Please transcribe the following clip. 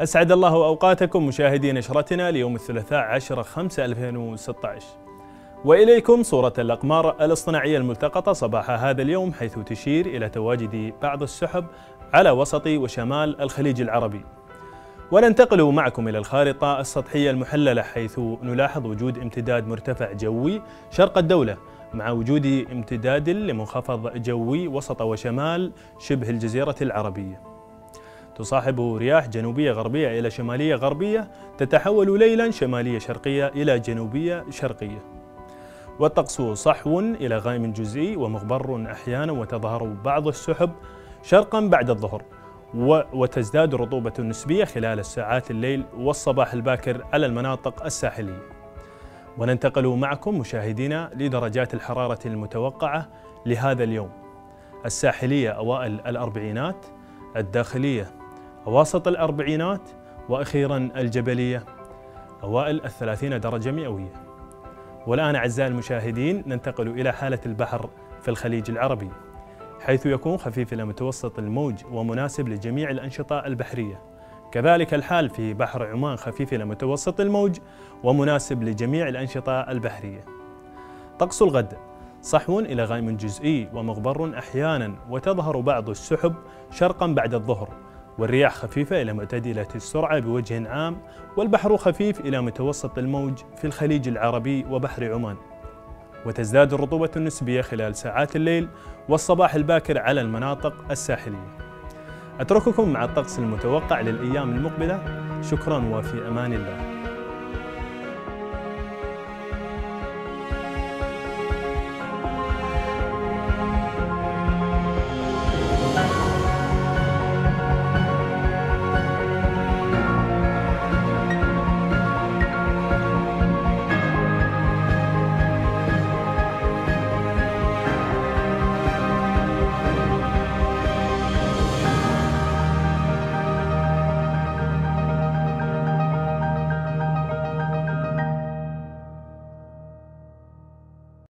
أسعد الله أوقاتكم مشاهدي نشرتنا ليوم الثلاثاء 10/5/2016. وإليكم صورة الأقمار الاصطناعية الملتقطة صباح هذا اليوم، حيث تشير إلى تواجد بعض السحب على وسط وشمال الخليج العربي. وننتقل معكم إلى الخارطة السطحية المحللة، حيث نلاحظ وجود امتداد مرتفع جوي شرق الدولة، مع وجود امتداد لمنخفض جوي وسط وشمال شبه الجزيرة العربية. تصاحب رياح جنوبية غربية إلى شمالية غربية تتحول ليلا شمالية شرقية إلى جنوبية شرقية. والطقس صحو إلى غائم جزئي ومغبر أحيانا، وتظهر بعض السحب شرقا بعد الظهر، وتزداد الرطوبة النسبية خلال الساعات الليل والصباح الباكر على المناطق الساحلية. وننتقل معكم مشاهدينا لدرجات الحرارة المتوقعة لهذا اليوم: الساحلية أوائل الأربعينات، الداخلية أواسط الأربعينات، وأخيرا الجبلية أوائل 30 درجة مئوية. والآن أعزائي المشاهدين ننتقل إلى حالة البحر في الخليج العربي، حيث يكون خفيف إلى متوسط الموج ومناسب لجميع الأنشطة البحرية. كذلك الحال في بحر عمان، خفيف إلى متوسط الموج ومناسب لجميع الأنشطة البحرية. طقس الغد صحو إلى غائم جزئي ومغبر أحيانا، وتظهر بعض السحب شرقا بعد الظهر، والرياح خفيفة إلى معتدلة السرعة بوجه عام، والبحر خفيف إلى متوسط الموج في الخليج العربي وبحر عمان. وتزداد الرطوبة النسبية خلال ساعات الليل والصباح الباكر على المناطق الساحلية. أترككم مع الطقس المتوقع للأيام المقبلة. شكرا وفي أمان الله.